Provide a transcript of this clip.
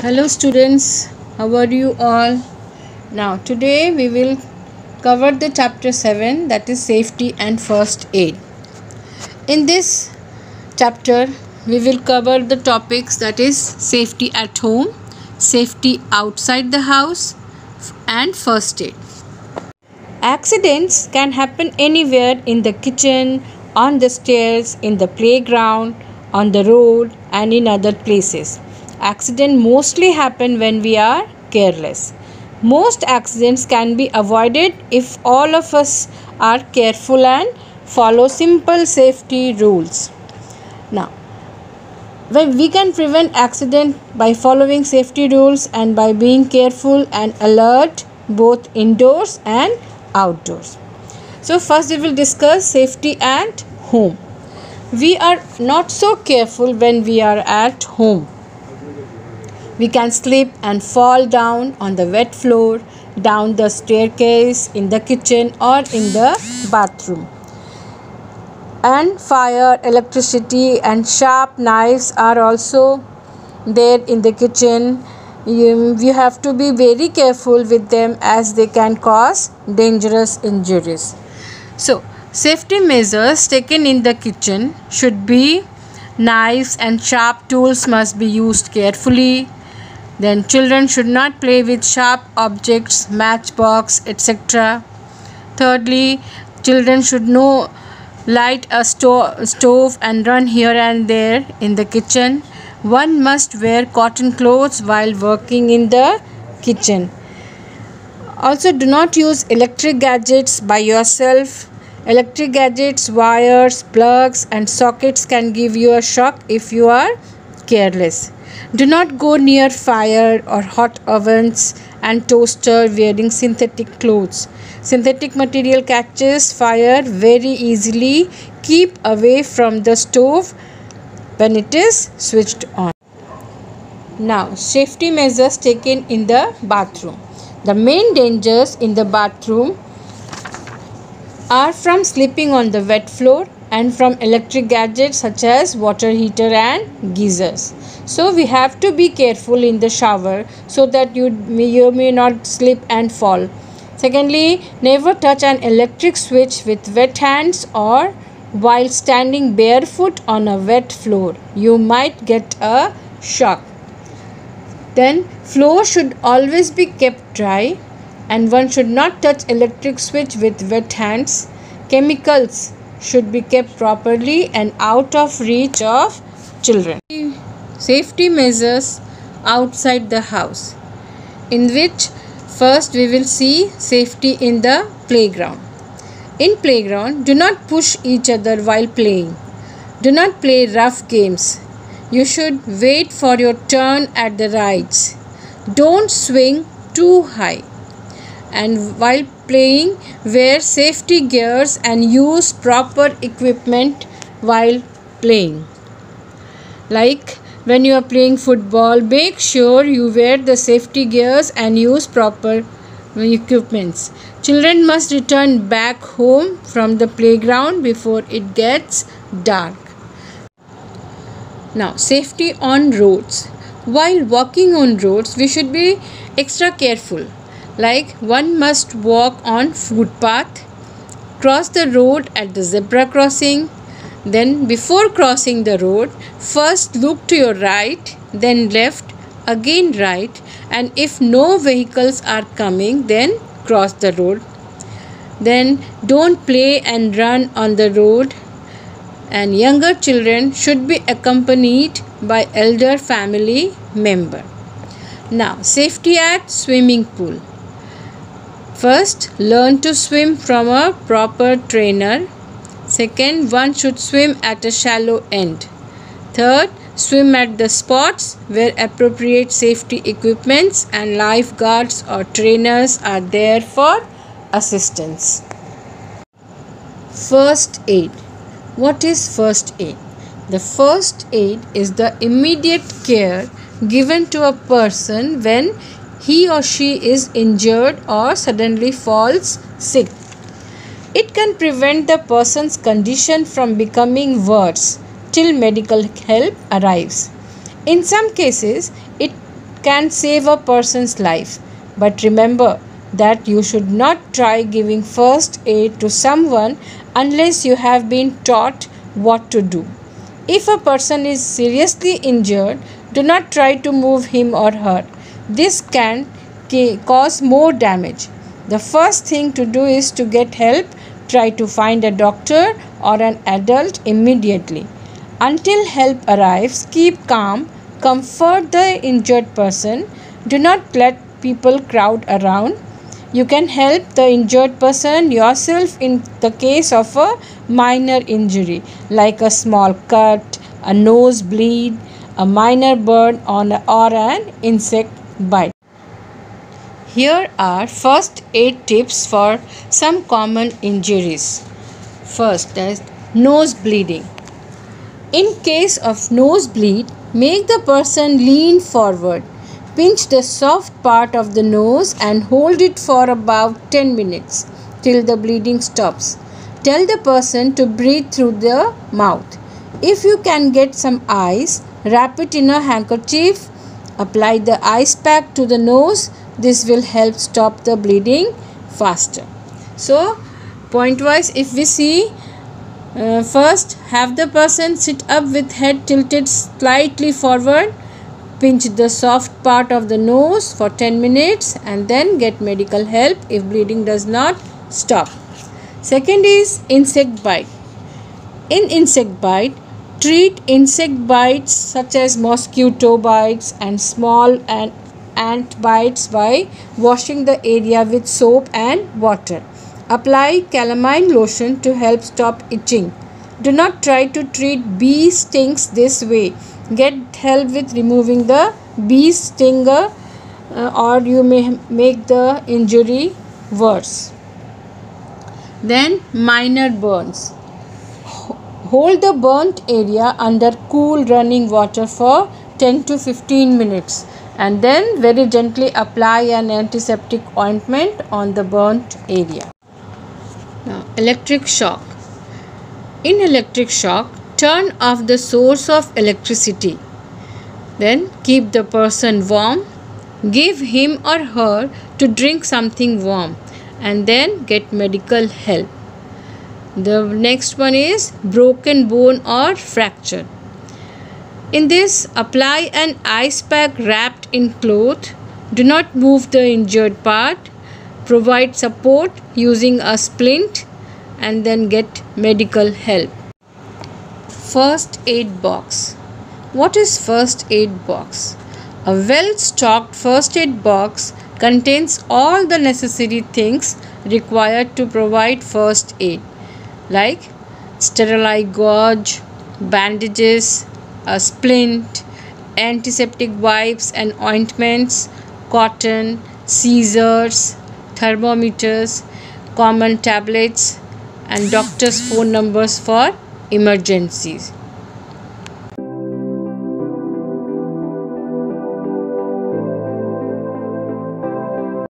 Hello students, how are you all? Now today we will cover the chapter 7, that is safety and first aid. In this chapter we will cover the topics, that is safety at home, safety outside the house and first aid. Accidents can happen anywhere, in the kitchen, on the stairs, in the playground, on the road and in other places. Accidents mostly happen when we are careless. Most accidents can be avoided if all of us are careful and follow simple safety rules. Now, when we can prevent accident by following safety rules and by being careful and alert both indoors and outdoors. So first we will discuss safety at home. We are not so careful when we are at home. We can slip and fall down on the wet floor, down the staircase, in the kitchen or in the bathroom. And fire, electricity and sharp knives are also there in the kitchen. You have to be very careful with them as they can cause dangerous injuries. So, safety measures taken in the kitchen should be: knives and sharp tools must be used carefully. Then children should not play with sharp objects, matchbox, etc. Thirdly, children should not light a stove and run here and there in the kitchen. One must wear cotton clothes while working in the kitchen. Also, do not use electric gadgets by yourself. Electric gadgets, wires, plugs and sockets can give you a shock if you are careless. Do not go near fire or hot ovens and toaster wearing synthetic clothes. Synthetic material catches fire very easily. Keep away from the stove when it is switched on. Now, safety measures taken in the bathroom. The main dangers in the bathroom are from slipping on the wet floor and from electric gadgets such as water heater and geysers. So we have to be careful in the shower so that you may not slip and fall. Secondly, never touch an electric switch with wet hands or while standing barefoot on a wet floor. You might get a shock. Then, floor should always be kept dry and one should not touch electric switch with wet hands. Chemicals should be kept properly and out of reach of children. Safety measures outside the house, in which first we will see safety in the playground. In playground, do not push each other while playing. Do not play rough games. You should wait for your turn at the rides. Don't swing too high. And while playing, wear safety gears and use proper equipment while playing. Like when you are playing football, make sure you wear the safety gears and use proper equipments. Children must return back home from the playground before it gets dark. Now, safety on roads. While walking on roads, we should be extra careful. Like one must walk on footpath, cross the road at the zebra crossing. Then before crossing the road, first look to your right, then left, again right, and if no vehicles are coming, then cross the road. Then don't play and run on the road. And younger children should be accompanied by elder family member. Now, safety at swimming pool. First, learn to swim from a proper trainer. Second, one should swim at a shallow end. Third, swim at the spots where appropriate safety equipments and lifeguards or trainers are there for assistance. First aid. What is first aid? The first aid is the immediate care given to a person when he or she is injured or suddenly falls sick. It can prevent the person's condition from becoming worse till medical help arrives. In some cases, it can save a person's life. But remember that you should not try giving first aid to someone unless you have been taught what to do. If a person is seriously injured, do not try to move him or her. This can cause more damage. The first thing to do is to get help. Try to find a doctor or an adult immediately. Until help arrives, keep calm, comfort the injured person. Do not let people crowd around. You can help the injured person yourself in the case of a minor injury like a small cut, a nosebleed, a minor burn or an insect bite. Here are first aid tips for some common injuries. First is nose bleeding. In case of nosebleed, make the person lean forward. Pinch the soft part of the nose and hold it for about 10 minutes till the bleeding stops. Tell the person to breathe through the mouth. If you can get some ice, wrap it in a handkerchief. Apply the ice pack to the nose. This will help stop the bleeding faster. So, point-wise, if we see, first have the person sit up with head tilted slightly forward. Pinch the soft part of the nose for 10 minutes and then get medical help if bleeding does not stop. Second is insect bite. In insect bite, treat insect bites such as mosquito bites and small ant bites by washing the area with soap and water. Apply calamine lotion to help stop itching. Do not try to treat bee stings this way. Get help with removing the bee stinger or you may make the injury worse. Then minor burns. Hold the burnt area under cool running water for 10 to 15 minutes and then very gently apply an antiseptic ointment on the burnt area. Now, electric shock. In electric shock, turn off the source of electricity. Then keep the person warm. Give him or her to drink something warm and then get medical help. The next one is broken bone or fracture. In this, apply an ice pack wrapped in cloth. Do not move the injured part. Provide support using a splint and then get medical help. First aid box. What is first aid box? A well-stocked first aid box contains all the necessary things required to provide first aid like sterilized gauze, bandages, a splint, antiseptic wipes and ointments, cotton, scissors, thermometers, common tablets and doctor's phone numbers for emergencies.